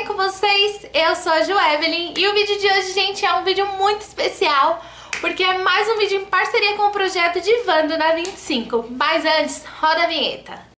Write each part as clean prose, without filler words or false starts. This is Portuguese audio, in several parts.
bem com vocês? Eu sou a Joevelyn e o vídeo de hoje, gente, é um vídeo muito especial porque é mais um vídeo em parceria com o projeto Divando na 25. Mas antes, roda a vinheta.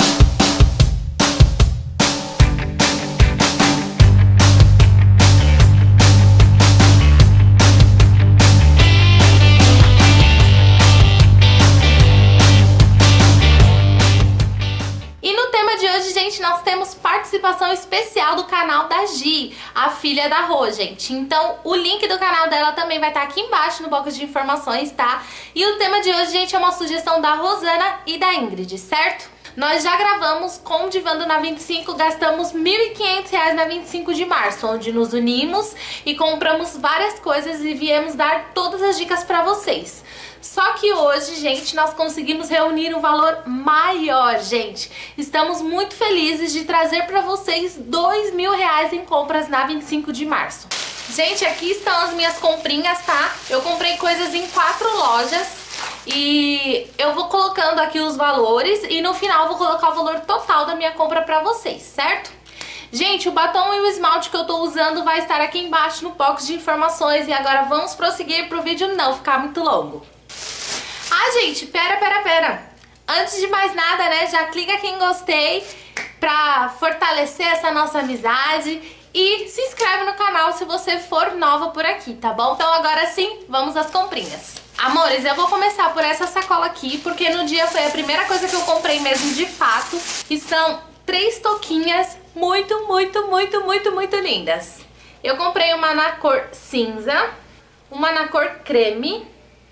Nós temos participação especial do canal da Gi, a filha da Rô, gente. Então o link do canal dela também vai estar aqui embaixo no box de informações, tá? E o tema de hoje, gente, é uma sugestão da Rosana e da Ingrid, certo? Nós já gravamos com o Divando na 25, gastamos R$ 1.500 na 25 de março, onde nos unimos e compramos várias coisas e viemos dar todas as dicas pra vocês. Só que hoje, gente, nós conseguimos reunir um valor maior, gente. Estamos muito felizes de trazer pra vocês R$2.000 em compras na 25 de março. Gente, aqui estão as minhas comprinhas, tá? Eu comprei coisas em 4 lojas. E eu vou colocando aqui os valores e no final eu vou colocar o valor total da minha compra pra vocês, certo? Gente, o batom e o esmalte que eu tô usando vai estar aqui embaixo no box de informações. E agora vamos prosseguir pro vídeo não ficar muito longo. Ah, gente, pera. Antes de mais nada, né, já clica aqui em gostei pra fortalecer essa nossa amizade. E se inscreve no canal se você for nova por aqui, tá bom? Então agora sim, vamos às comprinhas. Amores, eu vou começar por essa sacola aqui, porque no dia foi a primeira coisa que eu comprei mesmo de fato. E são 3 touquinhas muito lindas. Eu comprei uma na cor cinza, uma na cor creme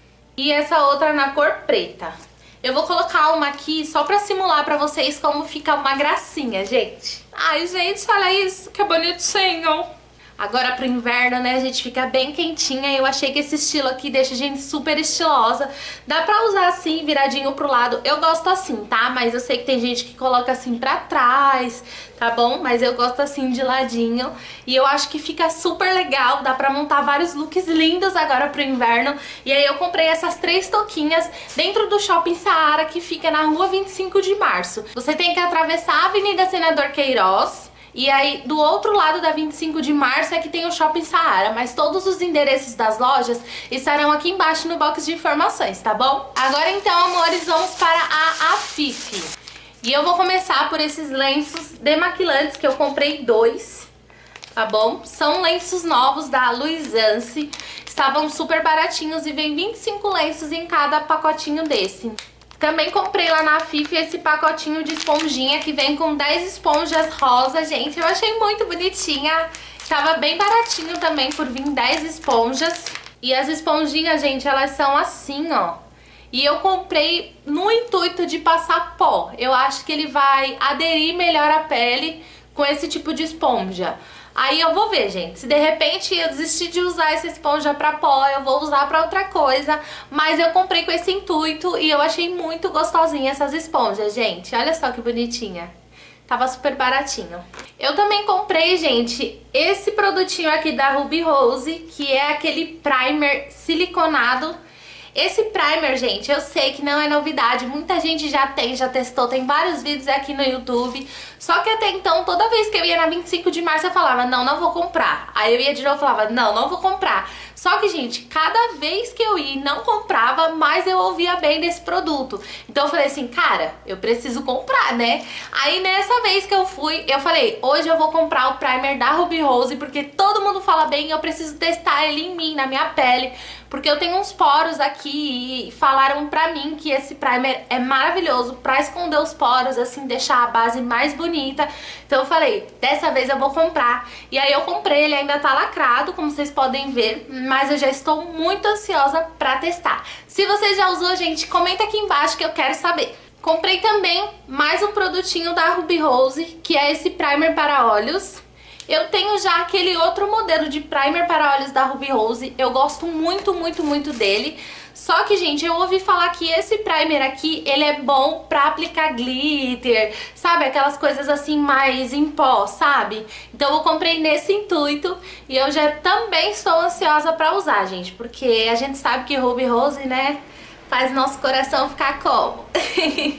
e essa outra na cor preta. Eu vou colocar uma aqui só pra simular pra vocês como fica uma gracinha, gente. Ai, gente, olha isso, que bonitinho. Agora pro inverno, né, a gente fica bem quentinha e eu achei que esse estilo aqui deixa a gente super estilosa. Dá pra usar assim, viradinho pro lado. Eu gosto assim, tá? Mas eu sei que tem gente que coloca assim pra trás, tá bom? Mas eu gosto assim de ladinho. E eu acho que fica super legal, dá pra montar vários looks lindos agora pro inverno. E aí eu comprei essas 3 touquinhas dentro do Shopping Saara, que fica na rua 25 de março. Você tem que atravessar a Avenida Senador Queiroz. E aí, do outro lado da 25 de março é que tem o Shopping Saara, mas todos os endereços das lojas estarão aqui embaixo no box de informações, tá bom? Agora então, amores, vamos para a Afif. E eu vou começar por esses lenços demaquilantes que eu comprei 2, tá bom? São lenços novos da Luisance, estavam super baratinhos e vem 25 lenços em cada pacotinho desse. Também comprei lá na Afif esse pacotinho de esponjinha que vem com 10 esponjas rosa, gente. Eu achei muito bonitinha. Tava bem baratinho também por vir 10 esponjas. E as esponjinhas, gente, elas são assim, ó. E eu comprei no intuito de passar pó. Eu acho que ele vai aderir melhor à pele com esse tipo de esponja. Aí eu vou ver, gente, se de repente eu desistir de usar essa esponja pra pó, eu vou usar pra outra coisa. Mas eu comprei com esse intuito e eu achei muito gostosinha essas esponjas, gente. Olha só que bonitinha. Tava super baratinho. Eu também comprei, gente, esse produtinho aqui da Ruby Rose, que é aquele primer siliconado. Esse primer, gente, eu sei que não é novidade, muita gente já tem, já testou, tem vários vídeos aqui no YouTube. Só que até então, toda vez que eu ia na 25 de março, eu falava, não vou comprar. Aí eu ia de novo e falava, não vou comprar. Só que, gente, cada vez que eu ia e não comprava, mais eu ouvia bem desse produto. Então eu falei assim, cara, eu preciso comprar, né? Aí nessa vez que eu fui, eu falei, hoje eu vou comprar o primer da Ruby Rose, porque todo mundo fala bem e eu preciso testar ele em mim, na minha pele. Porque eu tenho uns poros aqui e falaram pra mim que esse primer é maravilhoso pra esconder os poros, assim, deixar a base mais bonita. Então eu falei, dessa vez eu vou comprar. E aí eu comprei, ele ainda tá lacrado, como vocês podem ver, mas eu já estou muito ansiosa pra testar. Se você já usou, gente, comenta aqui embaixo que eu quero saber. Comprei também mais um produtinho da Ruby Rose, que é esse primer para olhos. Eu tenho já aquele outro modelo de primer para olhos da Ruby Rose, eu gosto muito dele. Só que, gente, eu ouvi falar que esse primer aqui, ele é bom pra aplicar glitter, sabe? Aquelas coisas assim mais em pó, sabe? Então eu comprei nesse intuito e eu já também estou ansiosa pra usar, gente. Porque a gente sabe que Ruby Rose, né, faz nosso coração ficar como?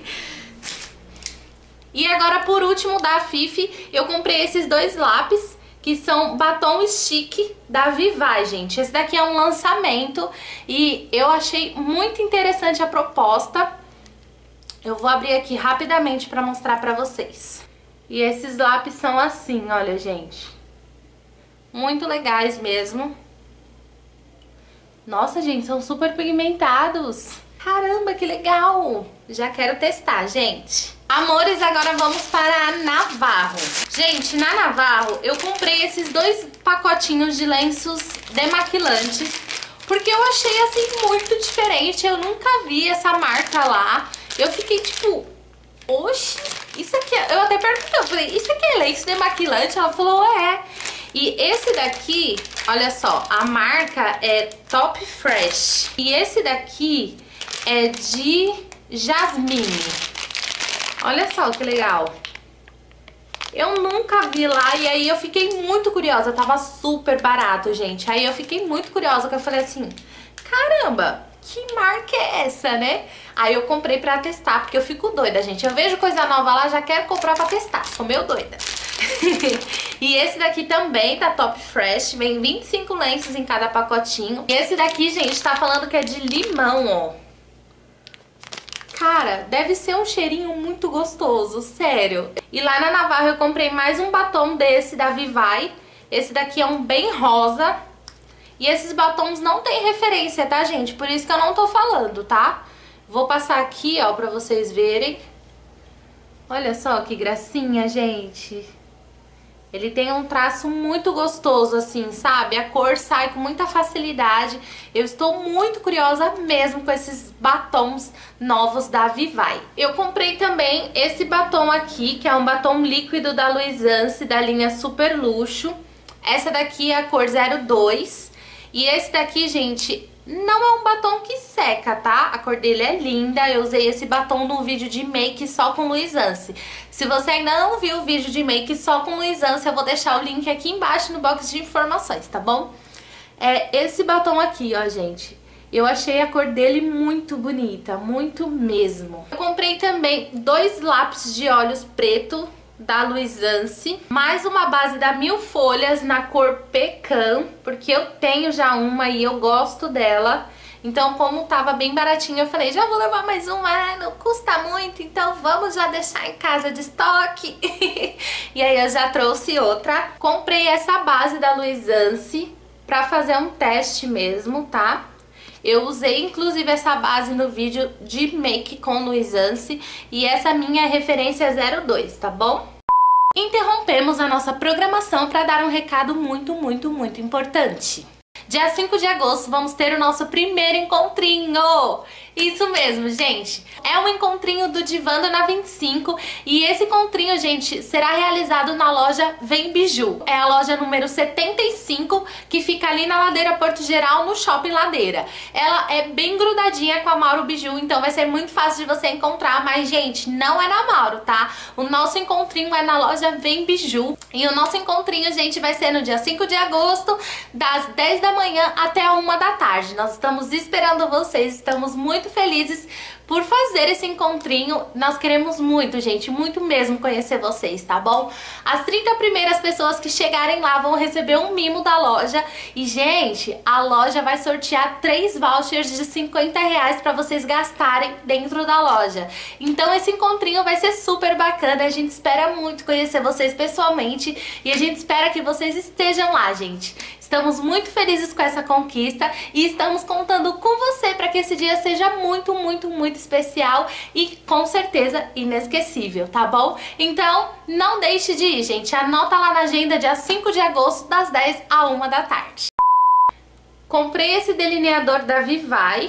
E agora, por último, da Afif, eu comprei esses 2 lápis. que são batom stick da Vivai, gente. Esse daqui é um lançamento e eu achei muito interessante a proposta. Eu vou abrir aqui rapidamente pra mostrar pra vocês. E esses lápis são assim, olha, gente. Muito legais mesmo. Nossa, gente, são super pigmentados. Caramba, que legal! Já quero testar, gente. Amores, agora vamos para a Navarro. Gente, na Navarro eu comprei esses 2 pacotinhos de lenços demaquilantes, porque eu achei assim muito diferente. Eu nunca vi essa marca lá. Eu fiquei tipo, oxe, isso aqui é... Eu até perguntei, eu falei, isso aqui é lenço demaquilante? Ela falou, é. E esse daqui, olha só, a marca é Top Fresh. E esse daqui é de Jasmine. Olha só que legal. Eu nunca vi lá e aí eu fiquei muito curiosa. Tava super barato, gente. Aí eu fiquei muito curiosa, que eu falei assim, caramba, que marca é essa, né? Aí eu comprei pra testar, porque eu fico doida, gente. Eu vejo coisa nova lá, já quero comprar pra testar. Sou meio doida. E esse daqui também tá Top Fresh. Vem 25 lenços em cada pacotinho. E esse daqui, gente, tá falando que é de limão, ó. Cara, deve ser um cheirinho muito gostoso, sério. E lá na Navarro eu comprei mais um batom desse da Vivai. Esse daqui é um bem rosa. E esses batons não tem referência, tá, gente? Por isso que eu não tô falando, tá? Vou passar aqui, ó, pra vocês verem. Olha só que gracinha, gente. Ele tem um traço muito gostoso, assim, sabe? A cor sai com muita facilidade. Eu estou muito curiosa mesmo com esses batons novos da Vivai. Eu comprei também esse batom aqui, que é um batom líquido da Luisance, da linha Super Luxo. Essa daqui é a cor 02. E esse daqui, gente, não é um batom que seca, tá? A cor dele é linda. Eu usei esse batom num vídeo de make só com Luisance. Se você ainda não viu o vídeo de make só com Luisance, eu vou deixar o link aqui embaixo no box de informações, tá bom? É esse batom aqui, ó, gente. Eu achei a cor dele muito bonita, muito mesmo. Eu comprei também 2 lápis de olhos preto da Luisance, mais uma base da Mil Folhas na cor Pecan, porque eu tenho já uma e eu gosto dela. Então, como tava bem baratinho, eu falei, já vou levar mais uma, não custa muito, então vamos já deixar em casa de estoque. E aí eu já trouxe outra. Comprei essa base da Luisance pra fazer um teste mesmo, tá? Eu usei inclusive essa base no vídeo de make com Luisance e essa minha é referência 02, tá bom? Interrompemos a nossa programação para dar um recado muito importante. Dia 5 de agosto vamos ter o nosso primeiro encontrinho! Isso mesmo, gente! É um encontrinho do Divando na 25 e esse encontrinho, gente, será realizado na loja Vem Biju. É a loja número 75 que fica ali na Ladeira Porto Geral, no Shopping Ladeira. Ela é bem grudadinha com a Mauro Biju, então vai ser muito fácil de você encontrar, mas, gente, não é na Mauro, tá? O nosso encontrinho é na loja Vem Biju e o nosso encontrinho, gente, vai ser no dia 5 de agosto, das 10 da manhã até a 1 da tarde. Nós estamos esperando vocês, estamos muito felizes por fazer esse encontrinho. Nós queremos muito, gente, muito mesmo conhecer vocês, tá bom? As 30 primeiras pessoas que chegarem lá vão receber um mimo da loja. E, gente, a loja vai sortear 3 vouchers de R$50 pra vocês gastarem dentro da loja. Então esse encontrinho vai ser super bacana. A gente espera muito conhecer vocês pessoalmente e a gente espera que vocês estejam lá, gente. Estamos muito felizes com essa conquista e estamos contando com você para que esse dia seja muito especial e com certeza inesquecível, tá bom? Então não deixe de ir, gente. Anota lá na agenda dia 5 de agosto das 10 à 1 da tarde. Comprei esse delineador da Vivai.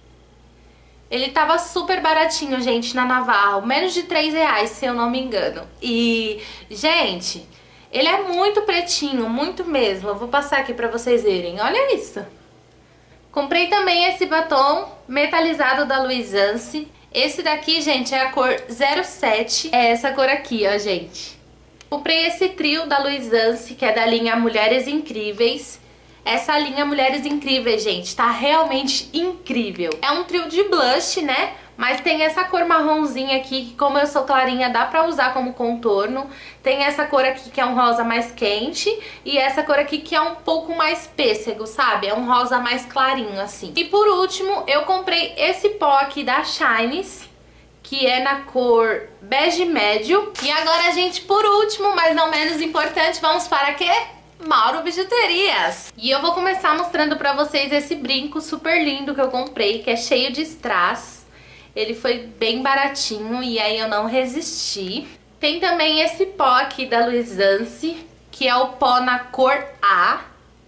Ele tava super baratinho, gente, na Navarro. Menos de R$3, se eu não me engano. E, gente, ele é muito pretinho, muito mesmo. Eu vou passar aqui pra vocês verem. Olha isso. Comprei também esse batom metalizado da Luisance. Esse daqui, gente, é a cor 07. É essa cor aqui, ó, gente. Comprei esse trio da Luisance, que é da linha Mulheres Incríveis. Essa linha Mulheres Incríveis, gente, tá realmente incrível. É um trio de blush, né? Mas tem essa cor marronzinha aqui, que como eu sou clarinha, dá pra usar como contorno. Tem essa cor aqui que é um rosa mais quente. E essa cor aqui que é um pouco mais pêssego, sabe? É um rosa mais clarinho, assim. E por último, eu comprei esse pó aqui da Shines, que é na cor bege médio. E agora, gente, por último, mas não menos importante, vamos para quê? Mauro Bijuterias. E eu vou começar mostrando pra vocês esse brinco super lindo que eu comprei, que é cheio de strass. Ele foi bem baratinho e aí eu não resisti. Tem também esse pó aqui da Luisance, que é o pó na cor A.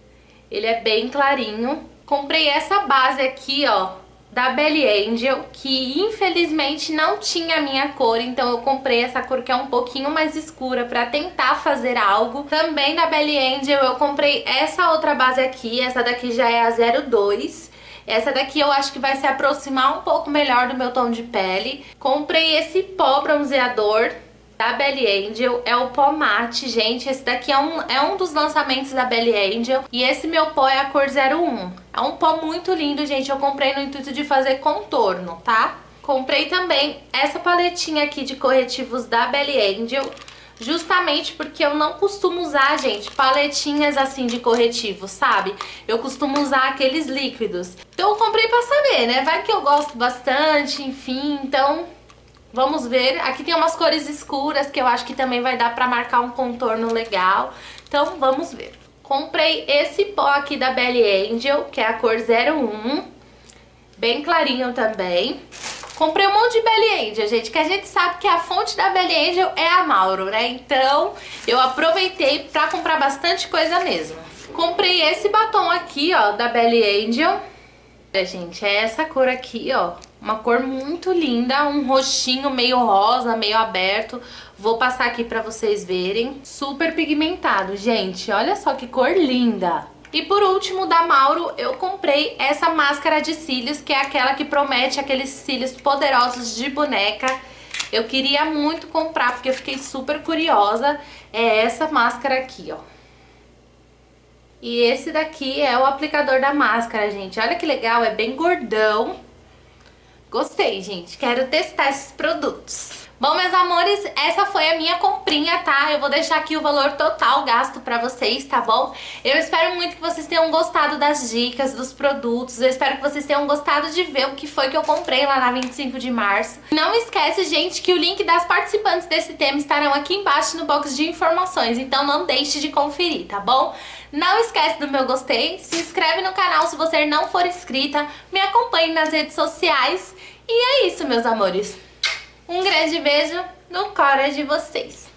Ele é bem clarinho. Comprei essa base aqui, ó, da Belly Angel, que infelizmente não tinha a minha cor, então eu comprei essa cor que é um pouquinho mais escura pra tentar fazer algo. Também da Belly Angel eu comprei essa outra base aqui, essa daqui já é a 02. Essa daqui eu acho que vai se aproximar um pouco melhor do meu tom de pele. Comprei esse pó bronzeador da Belly Angel, é o pó mate, gente. Esse daqui é um dos lançamentos da Belly Angel. E esse meu pó é a cor 01. É um pó muito lindo, gente. Eu comprei no intuito de fazer contorno, tá? Comprei também essa paletinha aqui de corretivos da Belly Angel, justamente porque eu não costumo usar, gente, paletinhas assim de corretivo, sabe? Eu costumo usar aqueles líquidos. Então eu comprei pra saber, né? Vai que eu gosto bastante, enfim, então vamos ver. Aqui tem umas cores escuras que eu acho que também vai dar pra marcar um contorno legal. Então vamos ver. Comprei esse pó aqui da Belly Angel, que é a cor 01, bem clarinho também. Comprei um monte de Belly Angel, gente, que a gente sabe que a fonte da Belly Angel é a Mauro, né? Então eu aproveitei pra comprar bastante coisa mesmo. Comprei esse batom aqui, ó, da Belly Angel. Gente, é essa cor aqui, ó. Uma cor muito linda, um roxinho meio rosa, meio aberto. Vou passar aqui pra vocês verem. Super pigmentado, gente. Olha só que cor linda. E por último, da Mauro, eu comprei essa máscara de cílios, que é aquela que promete aqueles cílios poderosos de boneca. Eu queria muito comprar, porque eu fiquei super curiosa. É essa máscara aqui, ó. E esse daqui é o aplicador da máscara, gente. Olha que legal, é bem gordão. Gostei, gente. Quero testar esses produtos. Bom, meus amores, essa foi a minha comprinha, tá? Eu vou deixar aqui o valor total gasto pra vocês, tá bom? Eu espero muito que vocês tenham gostado das dicas, dos produtos. Eu espero que vocês tenham gostado de ver o que foi que eu comprei lá na 25 de março. Não esquece, gente, que o link das participantes desse tema estarão aqui embaixo no box de informações. Então não deixe de conferir, tá bom? Não esquece do meu gostei, se inscreve no canal se você não for inscrita, me acompanhe nas redes sociais. E é isso, meus amores. Um grande beijo no coração de vocês.